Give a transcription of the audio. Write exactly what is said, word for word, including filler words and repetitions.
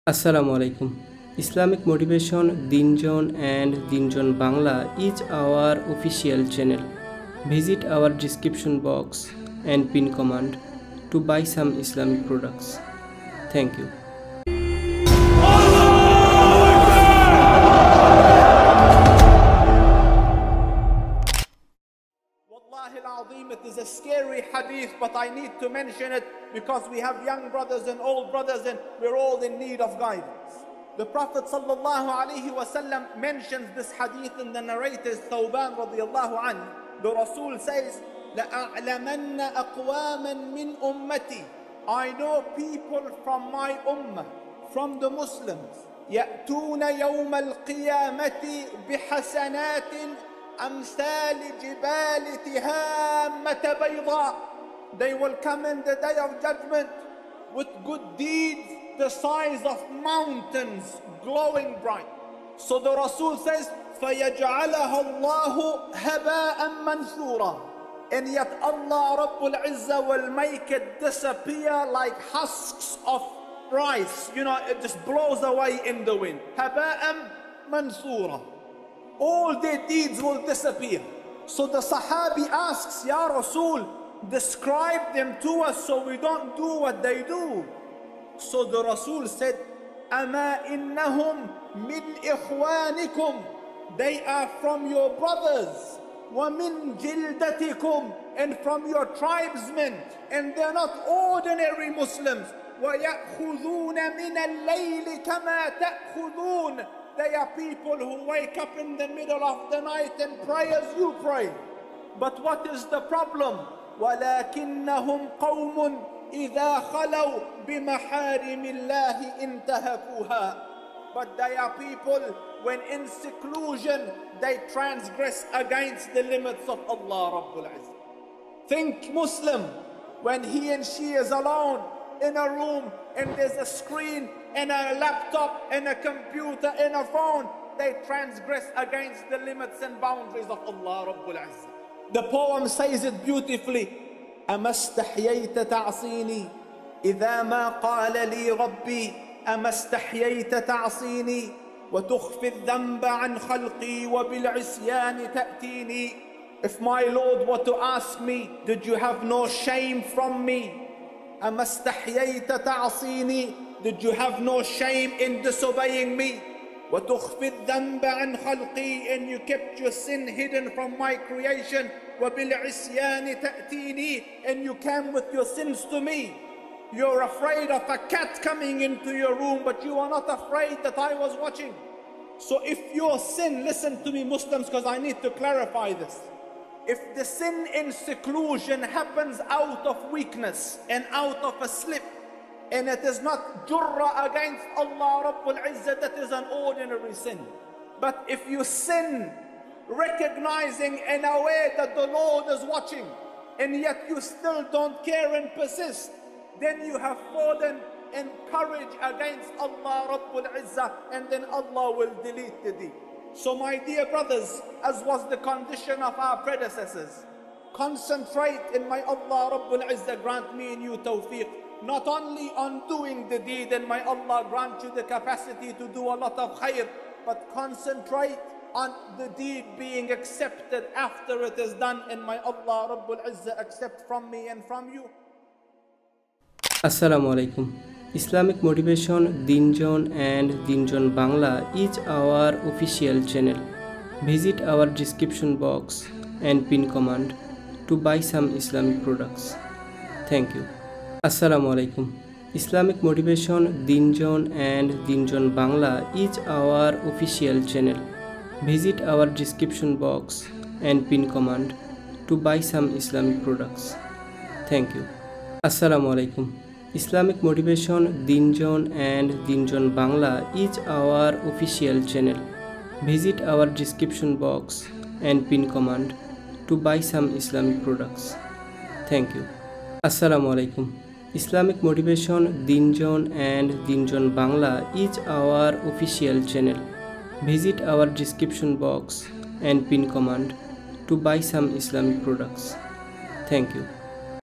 Assalamu alaikum. Islamic Motivation Dinjon and Dinjon Bangla is our official channel. Visit our description box and pin command to buy some Islamic products. Thank you. Wallahi al-Azim, it is a scary hadith, but I need to mention it because we have young brothers and old brothers and we're all in need of guidance. The Prophet sallallahu alaihi wasallam mentions this hadith in the narrator Thawban radiyallahu anhu. The Rasul says, لَأَعْلَمَنَّ أَقْوَامًا مِّنْ أُمَّتِي. I know people from my ummah, from the Muslims, يَأْتُونَ يَوْمَ الْقِيَامَةِ بِحَسَنَاتٍ أمثال جبال تهامة بيضاء. They will come in the day of judgment with good deeds the size of mountains, glowing bright. So the Rasul says, فَيَجْعَلَهَا اللَّهُ هَبَاءً مَنْثُورًا. And yet Allah Rabbul Izzah will make it disappear like husks of rice. You know, it just blows away in the wind. هَبَاءً مَنْثُورًا. All their deeds will disappear. So the Sahabi asks, Ya Rasul, describe them to us so we don't do what they do. So the Rasul said, أَمَا إِنَّهُمْ مِنْ إِخْوَانِكُمْ. They are from your brothers. وَمِنْ جِلْدَتِكُمْ. And from your tribesmen. And they're not ordinary Muslims. وَيَأْخُذُونَ مِنَ اللَّيْلِ كَمَا تَأْخُذُونَ. They are people who wake up in the middle of the night and pray as you pray. But what is the problem? وَلَكِنَّهُمْ قَوْمٌ إِذَا خَلَوْا بِمَحَارِمِ اللَّهِ انْتَهَكُوهَا. But they are people, when in seclusion, they transgress against the limits of Allah Rabbul Izzah. Think Muslim, when he and she is alone in a room and there's a screen and a laptop and a computer and a phone, they transgress against the limits and boundaries of Allah Rabbul Izzah. The poem says it beautifully. أما استحييت تعصيني إذا ما قال لي ربي أما استحييت تعصيني وتخفي الذنب عن خلقي وبالعصيان تأتيني. If my Lord were to ask me, did you have no shame from me? أما استحييت تعصيني. Did you have no shame in disobeying me? وتخفي الذنب عن خلقي. And you kept your sin hidden from my creation. وبالعصيان تأتيني. And you came with your sins to me. You're afraid of a cat coming into your room, but you are not afraid that I was watching. So if your sin, listen to me Muslims, because I need to clarify this. If the sin in seclusion happens out of weakness and out of a slip, and it is not jurra against Allah Rabbul Izzah, that is an ordinary sin. But if you sin recognizing in a way that the Lord is watching, and yet you still don't care and persist, then you have fallen in courage against Allah Rabbul Izzah, and then Allah will delete the deed. So my dear brothers, as was the condition of our predecessors, concentrate in my Allah Rabbul Izzah grant me and you tawfiq, not only on doing the deed, and may Allah grant you the capacity to do a lot of khair, but concentrate on the deed being accepted after it is done, and may Allah Rabbul Izzah accept from me and from you. Assalamu alaikum. Islamic Motivation Dinjon and Dinjon Bangla is our official channel. Visit our description box and pin command to buy some Islamic products. Thank you. Assalamu alaikum. Islamic Motivation Dinjon and Dinjon Bangla is our official channel. Visit our description box and pin command to buy some Islamic products. Thank you. Assalamu alaikum. Islamic Motivation Dinjon and Dinjon Bangla is our official channel. Visit our description box and pin command to buy some Islamic products. Thank you. Assalamu alaikum. Islamic Motivation Dinjon and Dinjon Bangla is our official channel. Visit our description box and pin command to buy some Islamic products. Thank you.